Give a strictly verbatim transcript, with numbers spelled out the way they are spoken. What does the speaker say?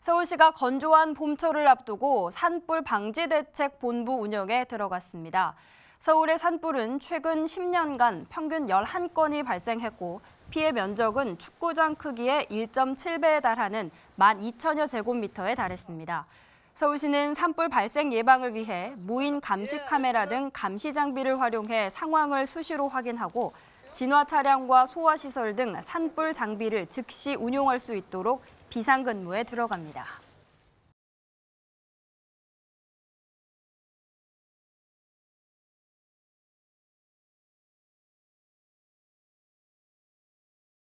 서울시가 건조한 봄철을 앞두고 산불 방지 대책 본부 운영에 들어갔습니다. 서울의 산불은 최근 십 년간 평균 열한 건이 발생했고 피해 면적은 축구장 크기의 일 점 칠 배에 달하는 만 이천여 제곱미터에 달했습니다. 서울시는 산불 발생 예방을 위해 무인 감시 카메라 등 감시 장비를 활용해 상황을 수시로 확인하고 진화 차량과 소화 시설 등 산불 장비를 즉시 운용할 수 있도록 비상근무에 들어갑니다.